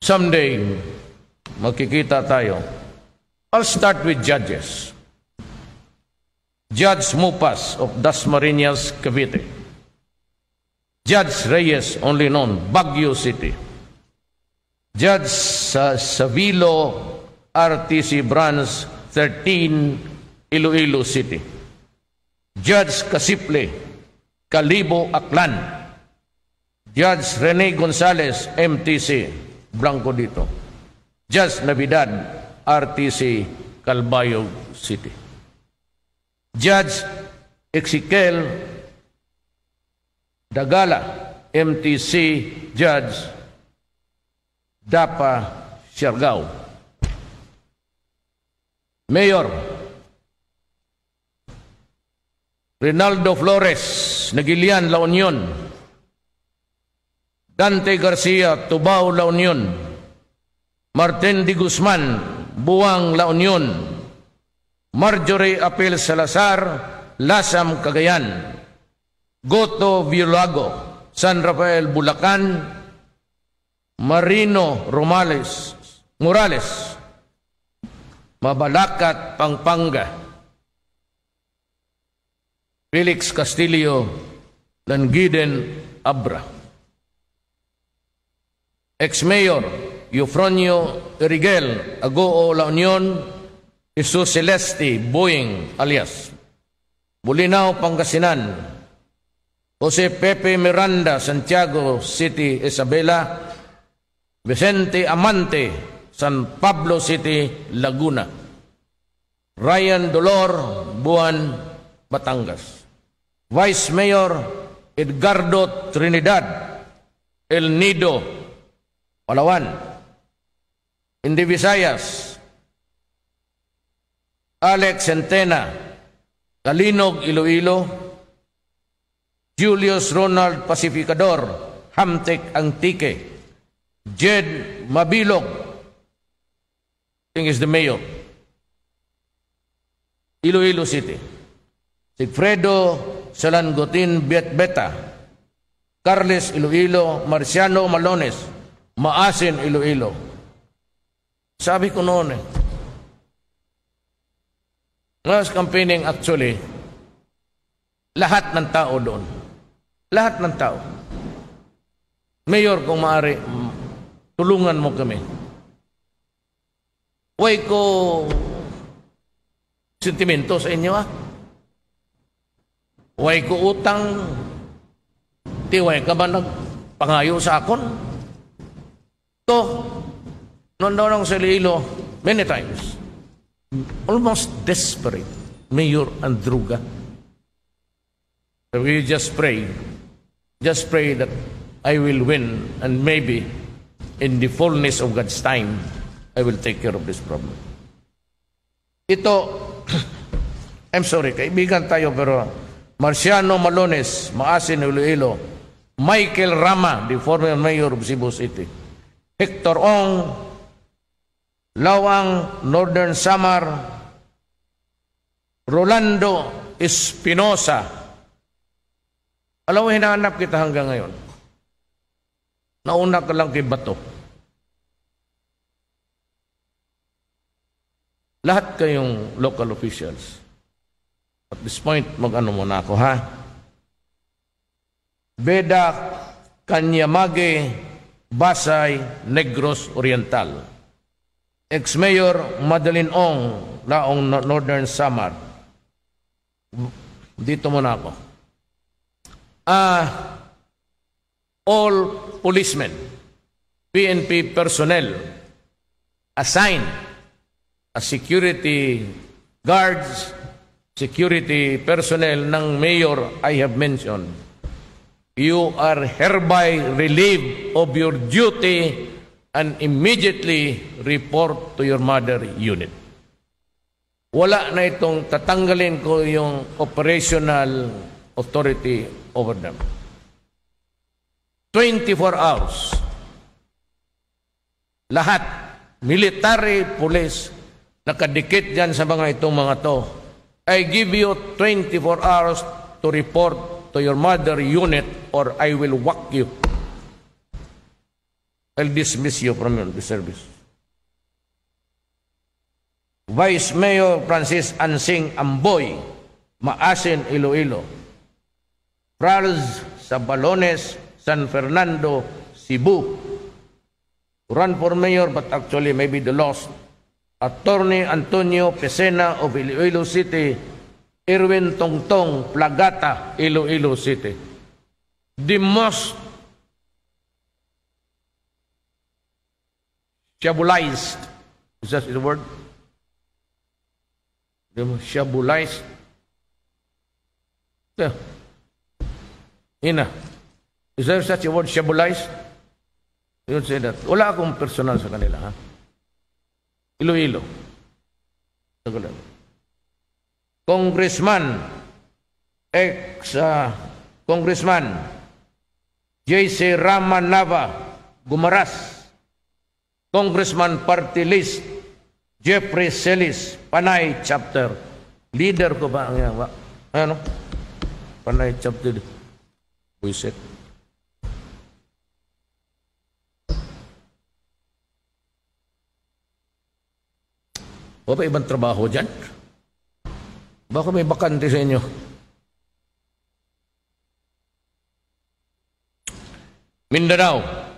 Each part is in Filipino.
Someday, makikita tayo. I'll start with judges. Judge Mupas of Dasmariñas, Cavite. Judge Reyes, only known, Baguio City. Judge Savilo, RTC Branch 13, Iloilo City. Judge Casiple, Calibo, Aklan. Judge Rene Gonzalez, MTC, Blanco dito. Judge Navidad, RTC, Calbayog City. Judge Ezekiel Dagala, MTC, Judge Dapa, Siargao. Mayor Rinaldo Flores, Nagilian, La Union. Dante Garcia, Tubao, La Union. Martin Di Guzman, Buang, La Union. Marjorie Apil Salazar, Lasam, Cagayan. Goto Violago, San Rafael, Bulacan. Marino Morales, Mabalacat, Pampanga. Felix Castillo, Langiden, Abra. Ex-Mayor Eufronio Erigel, Agoo, La Union. Jesus Celeste Boying, alias Bolinao, Pangasinan. Jose Pepe Miranda, Santiago City, Isabela. Vicente Amante, San Pablo City, Laguna. Ryan Dolor, Buan, Batangas. Vice Mayor Edgardo Trinidad, El Nido, Palawan. Indi Visayas, Alex Centena, Kalinog, Iloilo. Julius Ronald Pacificador, Hamtek, Antique. Jed Mabilog, I think is the mayor, Iloilo City. Sigfredo Salangotin Beta, Carles, Iloilo. Marciano Malones, Maasin, Iloilo. Sabi ko noon was campaigning actually, lahat ng tao doon. Lahat ng tao. Mayor, kung maaari, tulungan mo kami. Huwag ko sentimento sa inyo, Huwag ko utang. Huwag ka ba nagpangayo sa akon? To, noon daw ng Iloilo, many times, almost desperate, Mayor Andruga. We just pray that I will win, and maybe in the fullness of God's time, I will take care of this problem. Ito, I'm sorry, kaibigan tayo, pero Marciano Malones, Maasin, Iloilo. Michael Rama, the former mayor of Cebu City. Hector Ong, Lawang, Northern Samar. Rolando Espinosa. Alam mo, hinahanap kita hanggang ngayon. Nauna ka lang kay Bato. Lahat kayong local officials. At this point, mag-ano muna ako, Beda Kanyamage, Basay, Negros Oriental. Ex-Mayor Madeline Ong, Laong, Northern Samar. Dito muna ako. All policemen, PNP personnel assigned as security guards, security personnel ng mayor I have mentioned, you are hereby relieved of your duty and immediately report to your mother unit. Wala na itong tatanggalin ko yung operational authority over them. 24 hours. Lahat, military, police, nakadikit dyan sa mga itong mga to. I give you 24 hours to report to your mother unit or I will whack you. I'll dismiss you from the service. Vice Mayor Francis Ansing Amboy, Maasin, Iloilo. Charles Sabalones, San Fernando, Cebu. Run for mayor, but actually maybe the lost. Attorney Antonio Pesena of Iloilo City. Erwin Tongtong Plagata, Iloilo City. The most shabulized, is that the word? The most shabulized. Ina, is there such a word, shabulized? You would say that. Wala akong personal sa kanila, ha? Iloilo. Congressman, ex-congressman, J.C. Ramanava, Gumaras. Congressman Party List, Jeffrey Celis, Panay Chapter. Leader ko ba? Ano? Panay Chapter. Buisit. O ba ibang trabaho dyan? Baka may bakante sa inyo. Mindanao.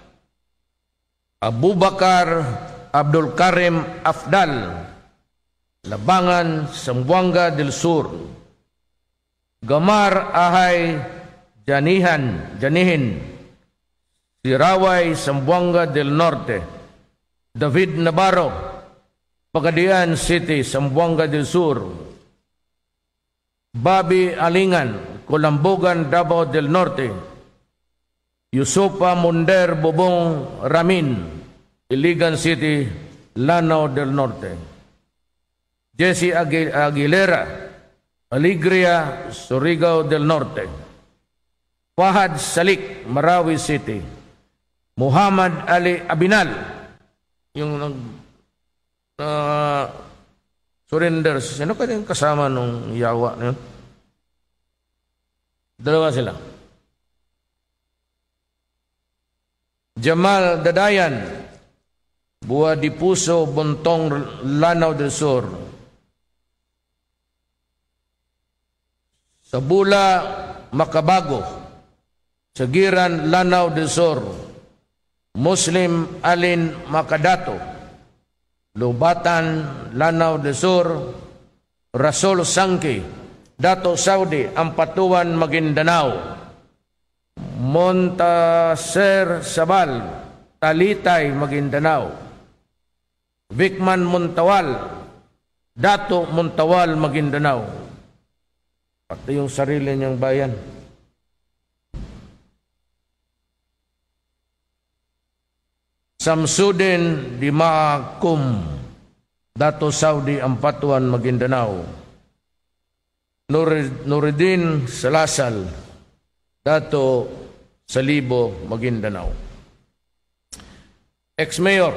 Abubakar Abdul Karim Afdal, Labangan, Zamboanga del Sur. Gamar Ahay Janihin, Siraway, Zamboanga del Norte. David Navarro, Pagadian City, Zamboanga del Sur. Bobby Alingan, Colambogan, Davao del Norte. Yusupa Munder Bobong Ramin, Iligan City, Lanao del Norte. Jesse Aguilera, Alegria, Surigao del Norte. Fahad Salik, Marawi City. Muhammad Ali Abinal, yung surrender. Sino kanyang kasama nung yawa na yun? Dalawa sila. Jamal Dadayan, Buwa di Puso, Bontong, Lanao del Sur. Sabula, Makabago, Sagiran, Lanao del Sur. Muslim Alin Makadato, Lubatan, Lanao del Sur. Rasol Sangki, Dato Saudi, Ampatuan, Maguindanao. Montaser Sabal, Talitay, Maguindanao. Vicman Montawal, Dato Montawal, Maguindanao. Pati yung sarili niyang bayan. Samsudin Dimakum, Dato Saudi, Ampatuan, Maguindanao. Nuruddin Salasal, Dato Salibo, Maguindanao. Ex-Mayor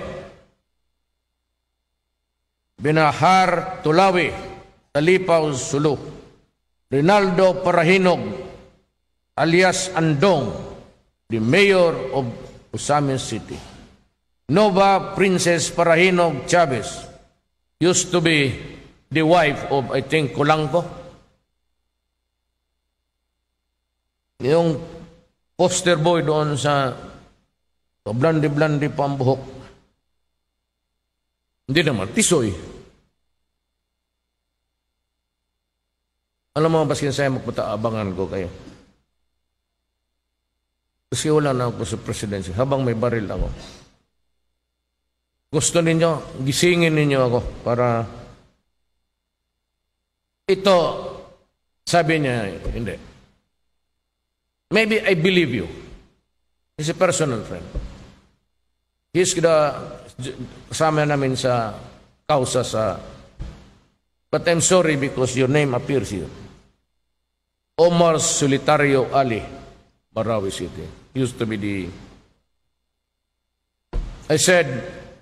Binahar Tulawi, Talipaw, Sulu. Rinaldo Parahinog, alias Andong, the Mayor of Usamin City. Nova Princess Parahinog Chavez, used to be the wife of, I think, Kulangko. Yung poster boy doon sa blandi-blandi pa ang buhok. Hindi naman, tisoy. Alam mo, baskin saya magpunta, abangan ko kayo. Kasi wala na ako sa presidency, habang may baril ako. Gusto ninyo, gisingin ninyo ako para ito, sabi niya, hindi. Maybe I believe you. He's a personal friend. He's kasama namin sa kausa sa, but I'm sorry because your name appears here. Omar Solitario Ali, Marawi City. Used to be the, I said,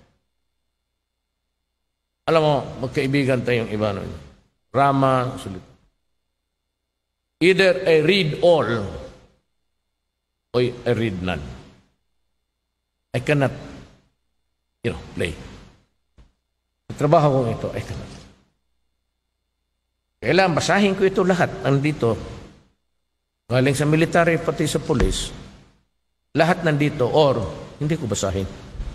alam mo, magkaibigan tayong iba nun. Rama, Solitario. Either I read all, or I read none. I cannot play. Trabaho ko ito. Ay, kailangan basahin ko ito lahat. Nandito. Galing sa military, pati sa police. Lahat nandito. Or, hindi ko basahin.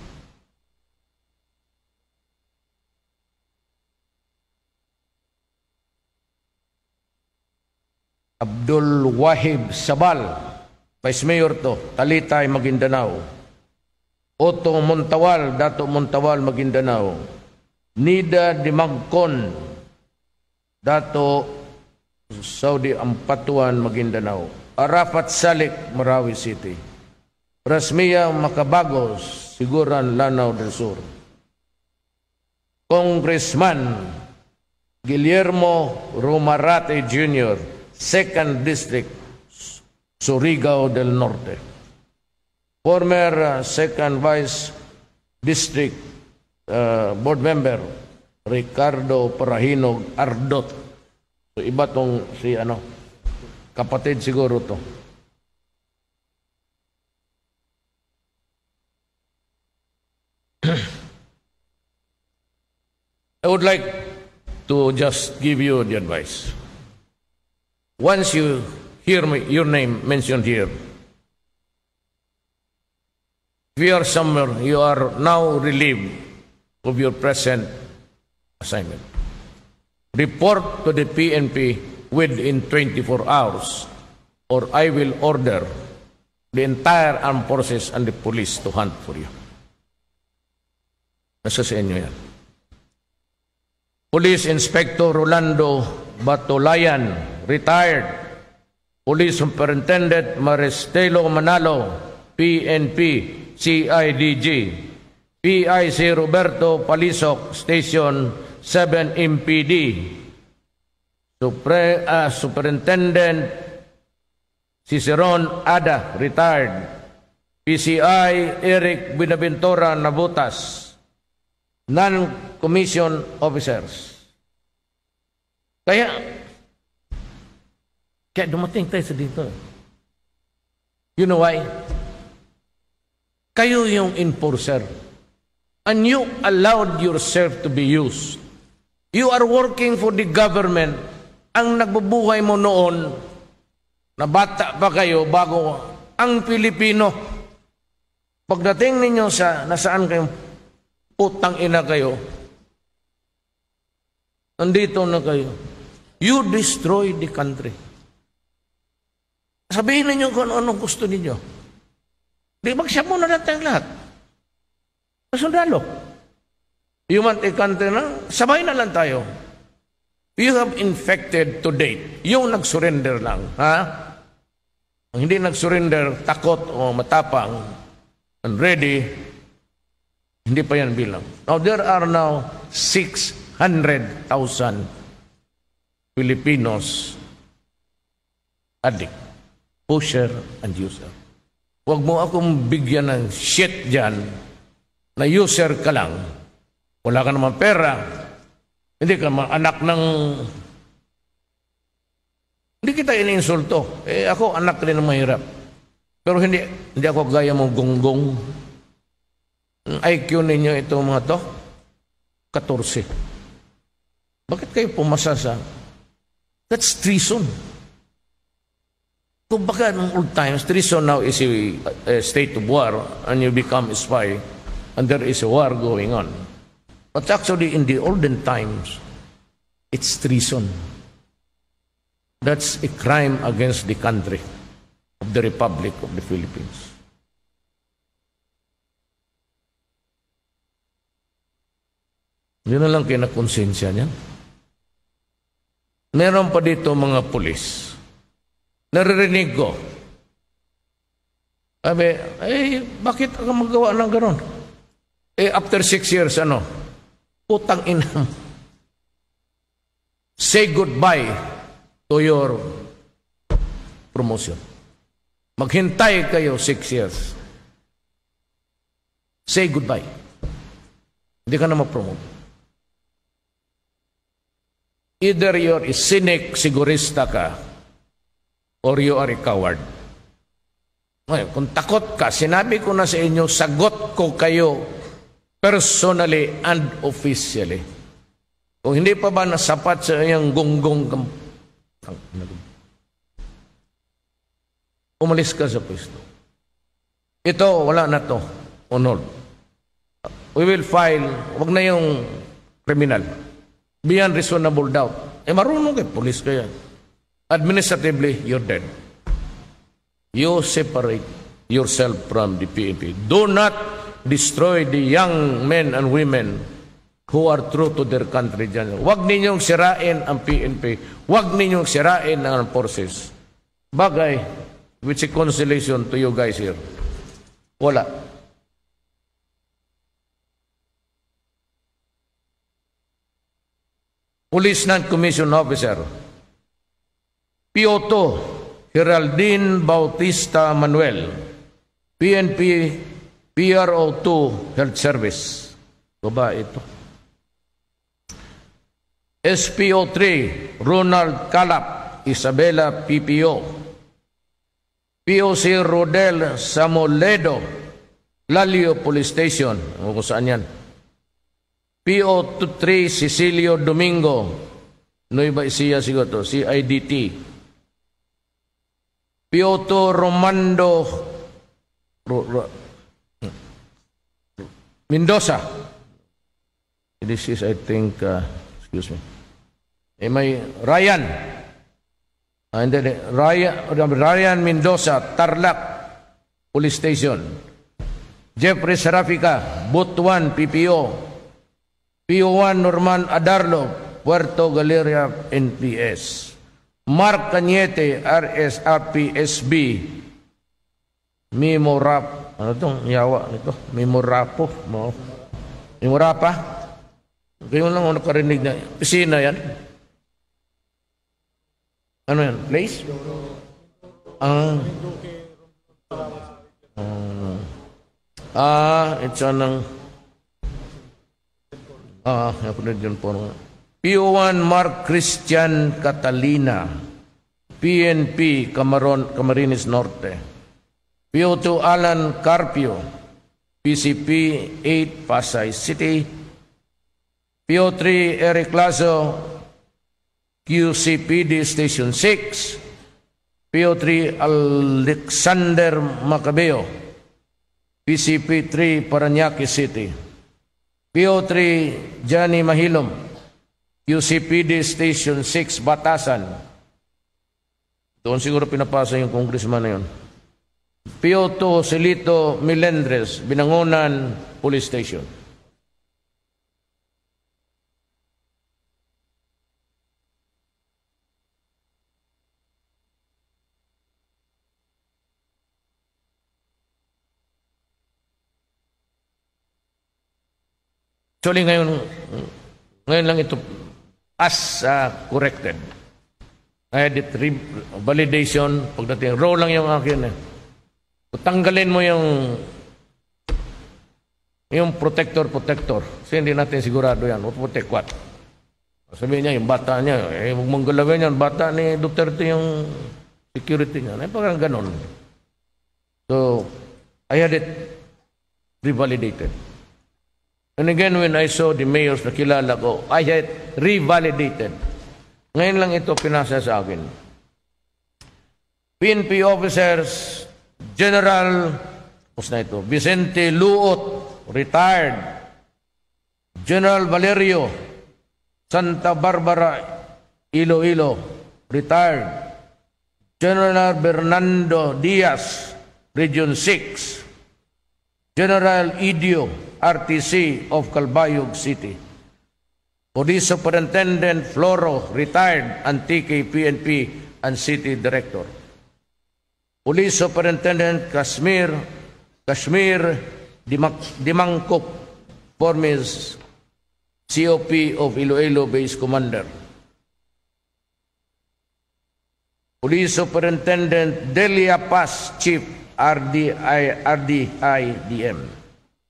Abdul Wahib Sabal, Vice Mayor to, Talitay, Maguindanao. Otto Montawal, Dato Montawal, Maguindanao. Nida Dimagkon, Dato Saudi Ampatuan, Maguindanao. Arafat Salik, Marawi City. Rasmia Macabagos, Siguran, Lanao del Sur. Congressman Guillermo Romarate Jr., 2nd District, Surigao del Norte. Former 2nd Vice District Board Member Ricardo Parahino Ardot. So, iba tong si kapatid siguro to. I would like to just give you the advice. Once you hear your name mentioned here, if you are somewhere, you are now relieved of your present assignment. Report to the PNP within 24 hours, or I will order the entire armed forces and the police to hunt for you. Nasa sa inyo yan. Police Inspector Rolando Batolayan, retired. Police Superintendent Maristelo Manalo, PNP, CIDG. PIC Roberto Palisok, Station 7 MPD. Superintendent Ciceron Ada, retired. PCI Eric Binaventura Nabutas, non-commissioned officers. Kaya dumating tayo sa dito. You know why? Kayo yung enforcer. And you allowed yourself to be used. You are working for the government. Ang nagbubuhay mo noon, na bata pa kayo bago ang Pilipino. Pagdating ninyo sa nasaan kayong putang ina kayo, nandito na kayo. You destroy the country. Sabihin ninyo kung ano gusto ninyo. Di mag-siya muna natin lahat. Sundalo. You want a country na? Sabay na lang tayo. You have infected to date. Yung nag-surrender lang. Ha? Ang hindi nag-surrender, takot o matapang, and ready, hindi pa yan bilang. Now, there are now 600,000 Filipinos addict, pusher, and user. Huwag mo akong bigyan ng shit dyan na user ka lang. Wala ka naman pera. Hindi ka naman anak ng... Hindi kita iniinsulto. Ako anak rin ng mahirap. Pero hindi ako gaya mong gonggong. Ang IQ ninyo ito mga to, 14. Bakit kayo pumasa sa... That's treason. Kung baka ng old times, treason now is a state of war and you become a spy and there is a war going on. But actually in the olden times, it's treason. That's a crime against the country of the Republic of the Philippines. Hindi na lang kinakonsensya niyan. Meron pa dito mga pulis. Naririnig ko. Sabi, bakit ako magawa ng gano'n? After 6 years, putang ina. Say goodbye to your promotion. Maghintay kayo 6 years. Say goodbye. Hindi ka na ma-promote. Either you're a cynic, sigurista ka, or you are a coward. Ngayon, kung takot ka, sinabi ko na sa inyo, sagot ko kayo personally and officially. Kung hindi pa ba nasapat sa iyang gonggong, umalis ka sa pwesto. Ito, wala na to. Onol. We will file, wag na yung criminal. Beyond reasonable doubt. Marunong kayo, police kaya. Administratively, you're dead. You separate yourself from the PNP. Do not destroy the young men and women who are true to their country dyan. Huwag ninyong sirain ang PNP. Huwag ninyong sirain ang forces. Bagay, which is consolation to you guys here. Wala. Police Non-Commissioned Officer, PO2, Geraldine Bautista Manuel, PNP PRO2 Health Service. Baba ito. SPO3, Ronald Calap, Isabela PPO. POC Rodel Samoledo, Lalio Police Station. O kung saan yan. PO3 Cecilio Domingo, Nueva Ecija siguro to, CIDT. PO2 Romando Mendoza. This is, I think, excuse me. May Ryan. And then Ryan Mendoza, Tarlac Police Station. Jeffrey Serafika, Butuan PPO. PO1 Norman Adarlo, Puerto Galera NPS. Mark Cañete, RSRPSB. Mimorap. Ano itong yawa nito? Mimorapo. Mimorapa? Kayo lang ako nakarinig na. Pisina yan. Ano yan? Place? It's anong... PO1 Mark Christian Catalina, PNP Camarines Norte. PO2 Alan Carpio, PCP 8 Pasay City. PO3 Eric Lazo, QCPD Station 6. PO3 Alexander Macabeo, PCP 3 Parañaque City. PO3 Johnny Mahilom, QCPD Station 6 Batasan. Doon siguro pinapasa yung congressman na yun. PO2 Celito Melendres, Binangonan Police Station. Actually, ngayon lang ito as corrected. I had it validation pagdating. Raw lang yung akin. Tanggalin mo yung protector. Kasi hindi natin sigurado yan. Protect what? Sabihin niya, yung bata niya, huwag mong galawin yan. Bata ni Duterte yung security niya. Parang ganon. So, I had it revalidated. And again, when I saw the mayors na kilala ko, I had revalidated. Ngayon lang ito pinasa sa akin. PNP officers, General, Vicente Luot, retired. General Valerio, Santa Barbara, Iloilo, retired. General Bernardo Diaz, Region 6. General Idio, RTC of Calbayog City. Police Superintendent Floro, retired, Antique PNP and City Director. Police Superintendent Kashmir Dimangkok, former COP of Iloilo Base Commander. Police Superintendent Delia Paz, Chief RDIDM.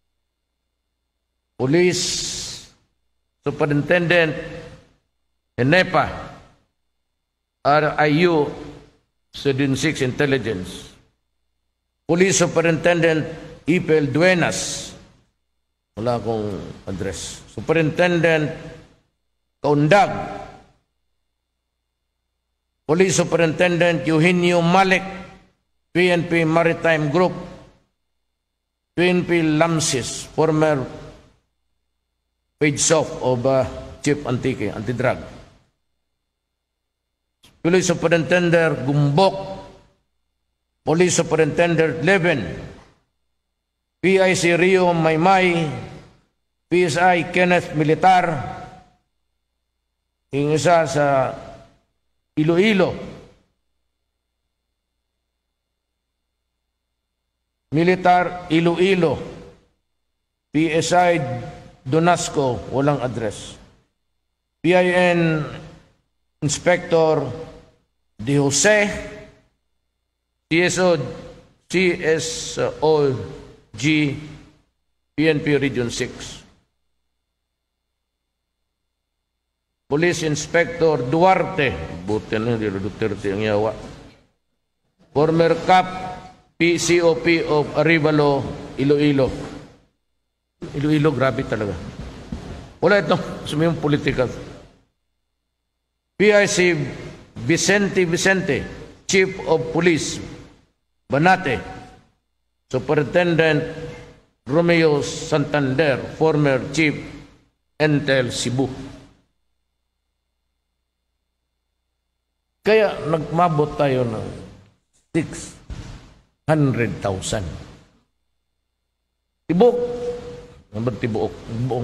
Police Superintendent Enepa, RIU 76 Intelligence. Police Superintendent Ipel Duenas, Wala akong address. Superintendent Kaundag. Police Superintendent Eugenio Malik, PNP Maritime Group. PNP Lamsis, former page of Chief Anti-Drug. Police Superintendent Gumbok, Police Superintendent Leven, PIC Rio Maymay, PSI Kenneth Militar, yung isa sa Iloilo, Militar Iloilo, PSI Donasco, walang address. PIN Inspector De Jose, CSOG, PNP Region 6. Police Inspector Duarte, buti na Duterte ang yawa. Former Cap PCOP of Arevalo, Iloilo. Iloilo, grabe talaga. Wala ito, sumiyong political. PIC Vicente, Chief of Police, Banate. Superintendent Romeo Santander, former Chief Intel Cebu. Kaya nagmabot tayo ng 600,000. Tibok. Tibok.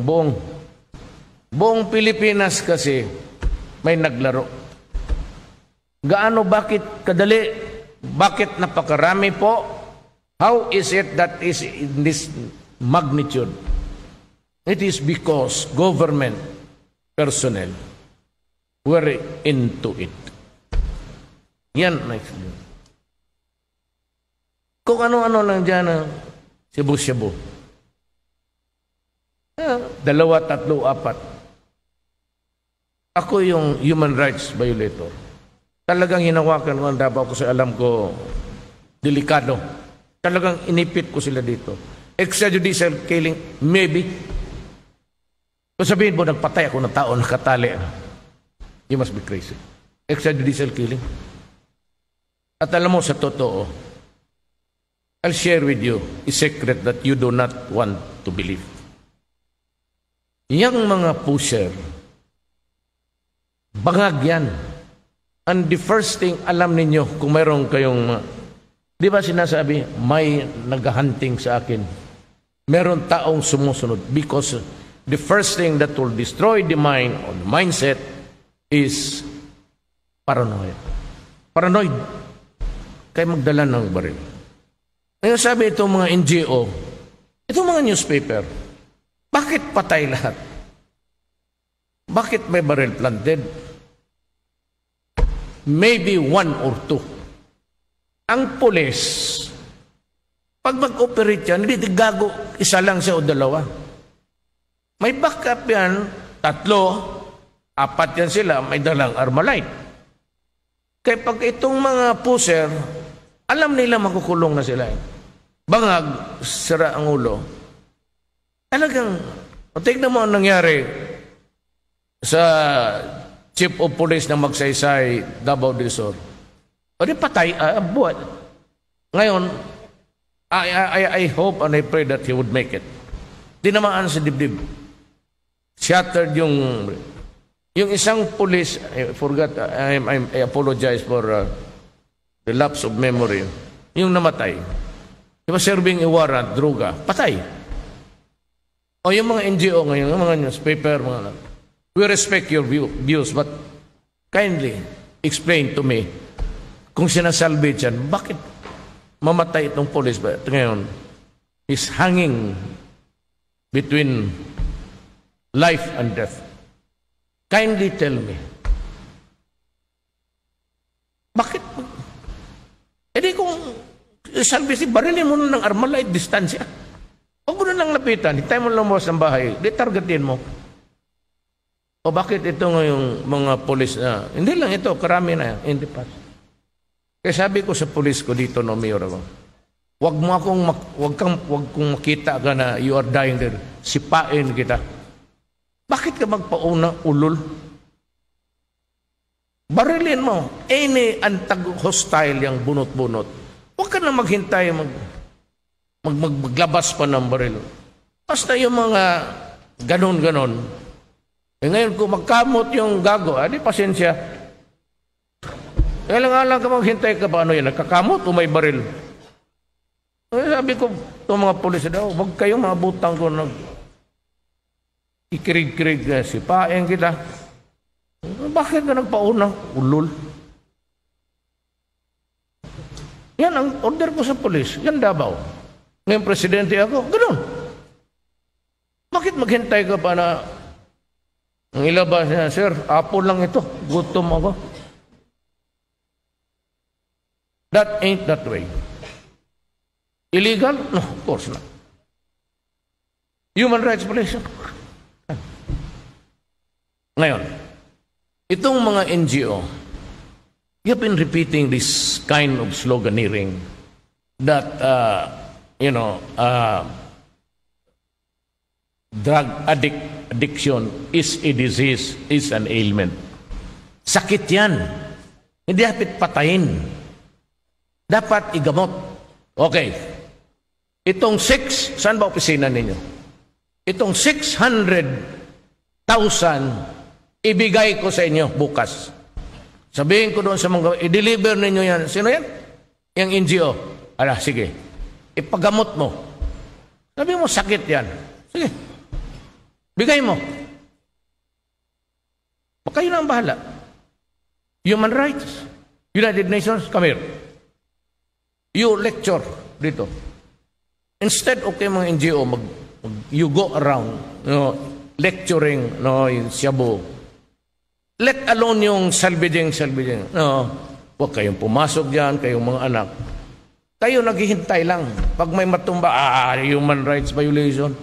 Buong Pilipinas kasi may naglaro. Gaano, bakit kadali? Bakit napakarami po? How is it that is in this magnitude? It is because government personnel were into it. Yan na explain. Kung ano-ano lang dyan na Cebu-Cebu. 2, 3, 4. Ako yung human rights violator. Talagang hinawakan ko ang Davao kasi alam ko delikado. Talagang inipit ko sila dito. Extrajudicial killing, maybe. Kung sabihin mo, nagpatay ako ng tao, nakatali. You must be crazy. Extrajudicial killing. At alam mo, sa totoo, I'll share with you a secret that you do not want to believe. Yang mga pusher, bangag yan. And the first thing, alam ninyo, kung mayroon kayong, di ba sinasabi, may naghahunting sa akin. Meron taong sumusunod. Because the first thing that will destroy the mind or the mindset is paranoia. Paranoid. Kaya magdala ng baril. Ngayon sabi itong mga NGO, itong mga newspaper, bakit patay lahat? Bakit may baril planted? Maybe 1 or 2. Ang pulis, pag mag-operate yan, hindi gago, isa lang siya o 2. May backup yan, 3, 4 yan sila, may dalang Armalite. Kaya pag itong mga pusher, alam nila makukulong na sila. Bangag, sira ang ulo. Talagang, tignan mo ang nangyari sa Chief of Police ng Magsaysay, Davao del Sur. O di patay, buhat. Ngayon, I hope and I pray that he would make it. Tinamaan sa dibdib. Shattered yung isang police, I forgot, I apologize for the lapse of memory. Yung namatay. Diba serving a warrant, droga, patay. O yung mga NGO ngayon, yung mga newspaper, we respect your views, but kindly explain to me kung sinasalvage yan, bakit mamatay itong police ba? Ngayon, is hanging between life and death. Kindly tell me. Bakit? E di kung salvage, barilin mo na ng Armalite distansya. Huwag mo na lang lapitan, hintay mo lang mo sa bahay, di targetin mo. O bakit ito ngayong mga polis na, hindi lang ito, karami na in the past. Kaya sabi ko sa polis ko dito, no, Mayor ako, wag kong makita ka na you are dying there. Sipain kita. Bakit ka magpauna, ulol? Barilin mo. Any hostile yung bunot-bunot. Huwag ka na maghintay, maglabas pa ng baril. Basta yung mga ganon-ganon. Ngayon kung magkamot yung gago, di pasensya. Kailangan ka maghintay ka pa, ano yan, nagkakamot o may baril? Sabi ko, itong mga pulis daw, huwag kayong mabutang ko ikirig-kirig na sipain kita. Bakit ka nagpauna? Ulol. Yan ang order ko sa pulis. Yan Davao. Ngayon presidente ako, ganun. Bakit maghintay ka pa na ang ilabas niya, sir, apple lang ito. Gutom ako. That ain't that way. Illegal? No, of course not. Human rights violation. Ngayon, itong mga NGO, you've been repeating this kind of sloganeering that, drug addiction is a disease, is an ailment. Sakit yan. Hindi dapat patayin. Dapat igamot. Okay. Itong saan ba opisina ninyo? Itong 600,000 ibigay ko sa inyo bukas. Sabihin ko doon sa mga, i-deliver ninyo yan. Sino yan? Yung NGO. Sige. Ipagamot mo. Sabi mo, sakit yan. Sige. Bigay mo. Kayo na ang bahala. Human rights. United Nations, come here. You lecture dito. Instead, okay mga NGO, you go around, lecturing, yung Cebu. Let alone yung salvaging. Huwag kayong pumasok dyan, kayong mga anak. Kayo naghihintay lang. Pag may matumba, human rights violation.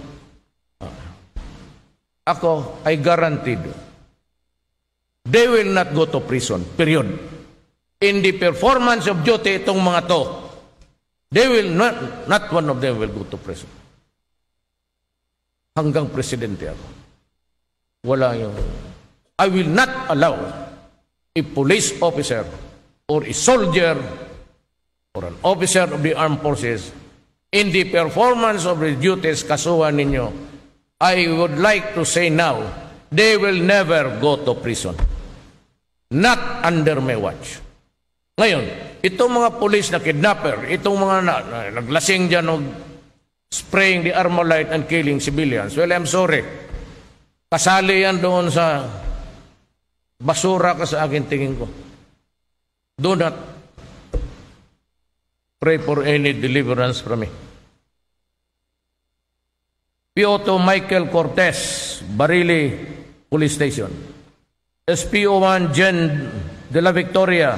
Ako, I guaranteed, they will not go to prison, period. In the performance of duty, itong mga to, they will not one of them will go to prison. Hanggang presidente ako. Wala yung, I will not allow a police officer or a soldier or an officer of the armed forces in the performance of the duties kasuhan ninyo. I would like to say now, they will never go to prison. Not under my watch. Ngayon, itong mga police na kidnapper, itong mga naglasing dyan o spraying the Armalite and killing civilians, well, I'm sorry. Kasali yan doon sa basura ka sa akin tingin ko. Do not pray for any deliverance from me. PO2 Michael Cortez, Barili Police Station. SPO1 Jen de la Victoria,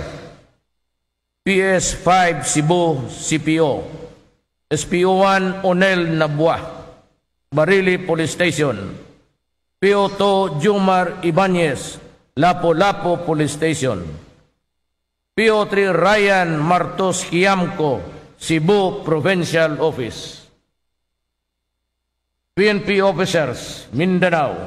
PS5 Cebu CPO. SPO1 Onel Nabua, Barili Police Station. PO2 Jumar Ibanez, Lapu-Lapu Police Station. PO3 Ryan Martos Kiamco, Cebu Provincial Office. PNP officers, Mindanao.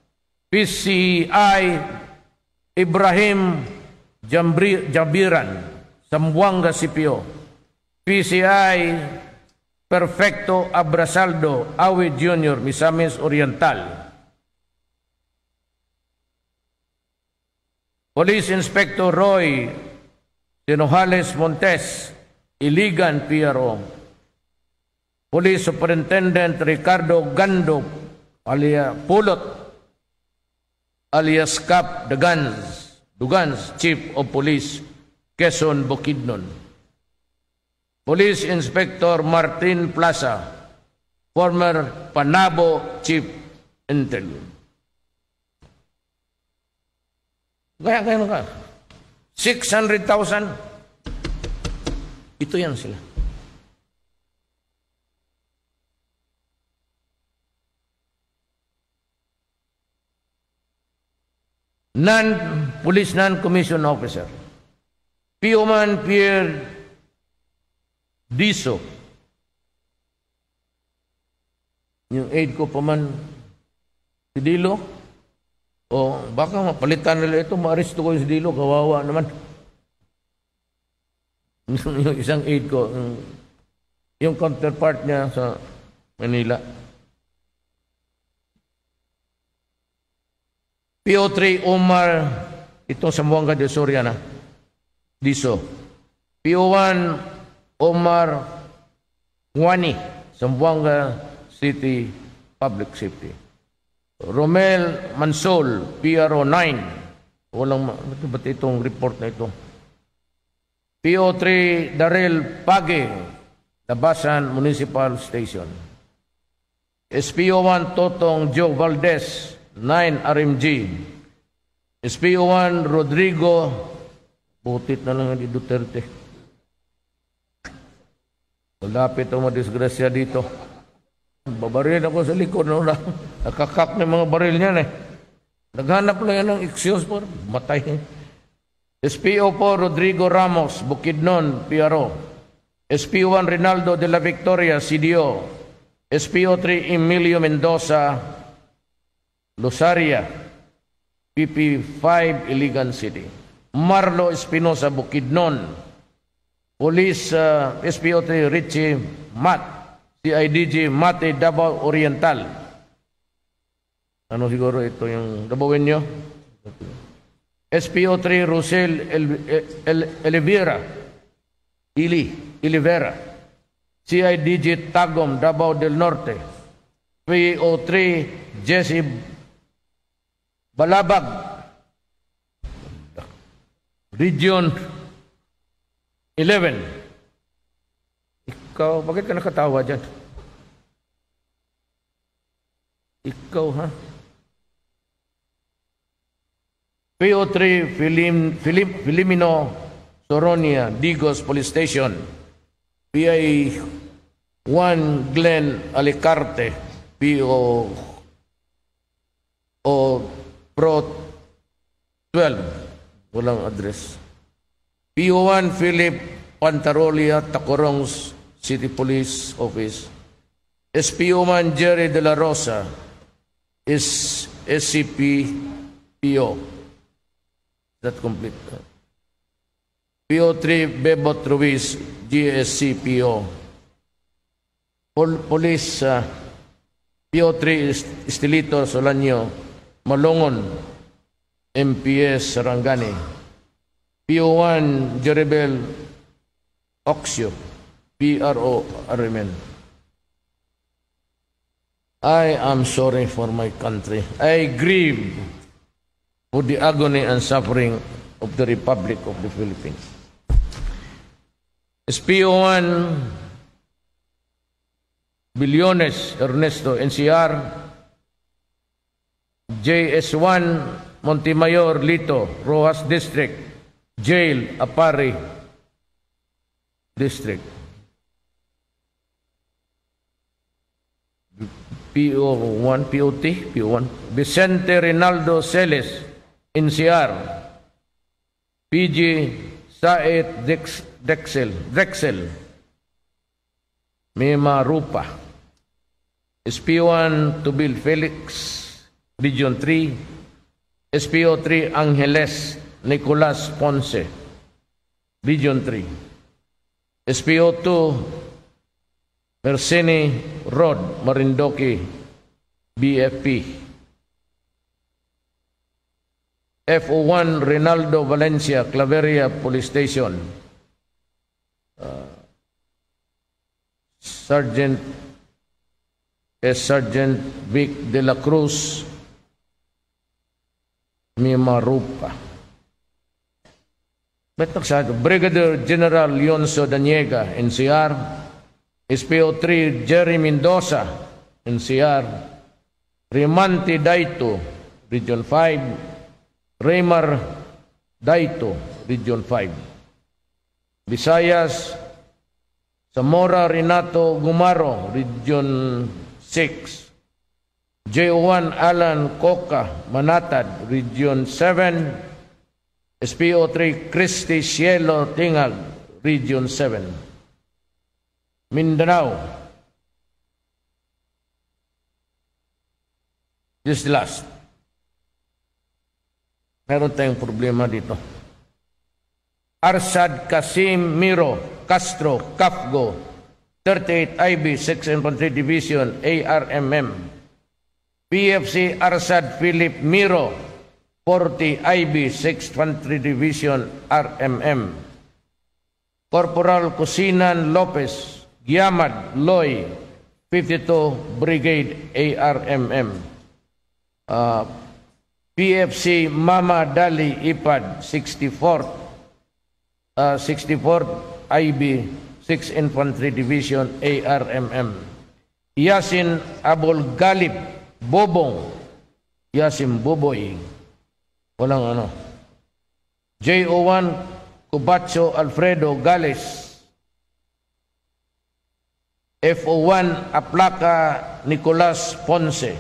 PCI Ibrahim Jabiran, Zamboanga CPO. PCI Perfecto Abrasaldo, Awit Jr., Misamis Oriental. Police Inspector Roy Sinojales Montes, Iligan PRO. Police Superintendent Ricardo Gando, alias Pulot, alias Cap Dugans, Chief of Police, Quezon, Bukidnon. Police Inspector Martin Plaza, former Panabo Chief Intel. Kaya ka. 600,000. Ito yan sila. Police non-commissioned officer. PO1 Pierre Diso, Yung aid ko pa man, si Dilo. O baka mapalitan nila ito, maaresto ko yung si Dilo, kawawa naman. Yung isang aid ko, yung counterpart niya sa Manila. PO3 Omar, itong Zamboanga de Soriana, Diso. PO1 Omar Wani, Zamboanga City Public Safety. Romel Mansol, PRO 9. Ba't itong report na ito? PO3 Darrell Page, Labasan Municipal Station. SPO1 Totong Joe Valdez, 9 RMG. SPO1 Rodrigo, butit na lang ni Duterte. Malapit ang madisgrasya dito. Babaril ako sa likod. No? Nakakak na mga baril niyan eh. Naghanap lang yan ng excuse for matay. SPO4 Rodrigo Ramos, Bukidnon, PRO. SPO1 Rinaldo de la Victoria, CDO. SPO3 Emilio Mendoza, Lusaria, PP5, Iligan City. Marlo Espinosa, Bukidnon. Police SPO3 Richie Matt, CIDG Mate, Davao Oriental. Ano siguro ito yung Dabaoin nyo? SPO3 Rosel Ilivera, CIDG Tagum, Davao del Norte. PO3 Jesse Balabag, Region 11. Ikaw, bakit ka nakatawa dyan? Ikaw, ha? PO3 Filimino Soronia, Digos Police Station. PI1 Glen Alicarte, PO Pro 12. Walang address. PO1 Philip Pantarolia, Tacorong City Police Office. SPO1 Jerry De La Rosa is SCP-PO. That complete. PO3 Bebot Ruiz, GSC-PO. Police PO3 Estelito Solanyo, Malongon, MPS Sarangani. PO1 Jeribel Oxio, PRO Arimen. I am sorry for my country. I grieve for the agony and suffering of the Republic of the Philippines. SPO1 Billones Ernesto, NCR. JS1 Montemayor Lito, Rojas District, Jail, Apari District. PO1, PO1, Vicente Rinaldo Celes, NCR. PG Saet Drexel, Mema Rupa. SPO1 Tubil Felix, Region 3. SPO3 Angeles Nicolas Ponce, Region 3. SPO2 Mersini Rod, Marindoki, BFP. FO1 Rinaldo Valencia, Claveria Police Station. Sergeant Vic de la Cruz, Mimarupa. Brigadier General Leonzo Daniega, NCR. SPO3 Jerry Mendoza, NCR. Rimanti Daito, Region 5. Raymar Daito, Region 5. Visayas, Zamora Renato Gumaro, Region 6. J1 Alan Coca, Manatad, Region 7. SPO3 Christy Cielo Tingag, Region 7. Mindanao, This is the last. Meron tayong problema dito. Arsad Kasim Miro Castro Kafgo 38 IB 6 Infantry Division ARMM. PFC Arsad Philip Miro 40 IB 6 Infantry Division RMM. Corporal Cusinan Lopez Giamad Loy 52 Brigade ARMM. PFC Mama Dali Ipad 64 IB 6 Infantry Division ARMM. Yasin Abul Galib Bobong Yasin Boboy walang ano. JO1 Cubacho Alfredo Gales. FO1 Aplaca Nicolas Ponce.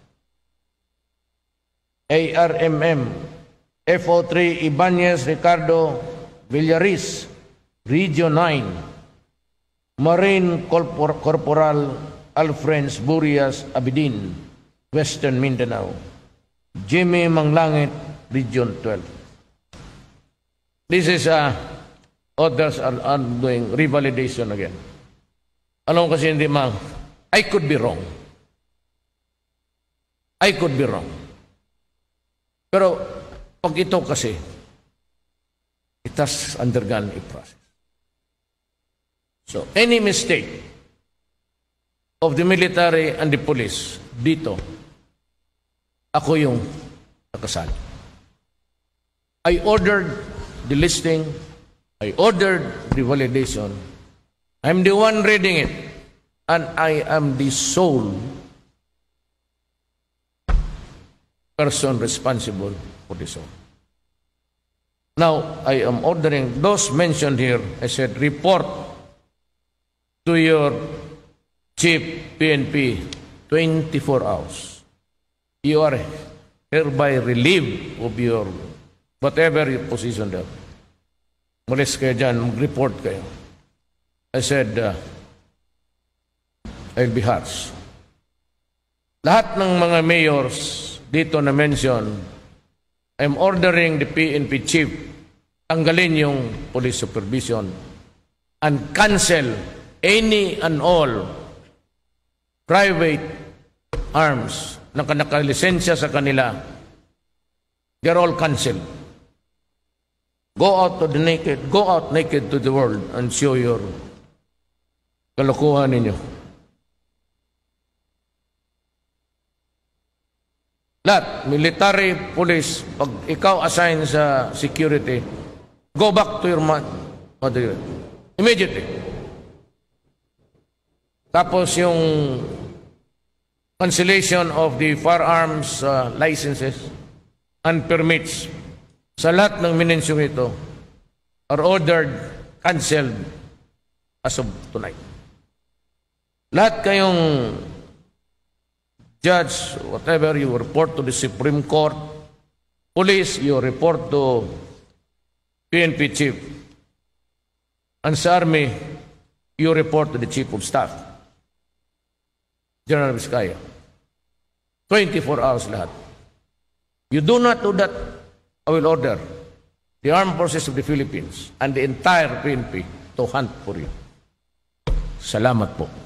ARMM FO3 Ibanez Ricardo Villaris Region 9. Marine Corporal Alfrens Burias Abidin Western Mindanao. Jimmy Manglangit Region 12. This is others are doing revalidation again. Alam kasi hindi I could be wrong. I could be wrong. Pero pag ito kasi, it has undergone a process. So, any mistake of the military and the police dito, ako yung nakasali. I ordered the listing. I ordered the validation. I'm the one reading it. And I am the sole person responsible for this all. Now, I am ordering those mentioned here. I said, report to your chief PNP 24 hours. You are hereby relieved of your whatever your position there. Mulis kayo dyan, mag-report kayo. I said, I'll be harsh. Lahat ng mga mayors dito na mention, I'm ordering the PNP chief tanggalin yung police supervision and cancel any and all private arms na nakalisensya sa kanila. They're all canceled. Go out naked to the world and show your kalokohan ninyo. Lahat, military, police, pag ikaw assign sa security, go back to your mother immediately. Tapos yung cancellation of the firearms licenses and permits sa lahat ng minensyong ito are ordered, cancelled as of tonight. Lahat kayong judge, whatever, you report to the Supreme Court. Police, you report to PNP chief. And sa Army, you report to the Chief of Staff, General Vizcaya. 24 hours lahat. You do not do that, I will order the Armed Forces of the Philippines and the entire PNP to hunt for you. Salamat po.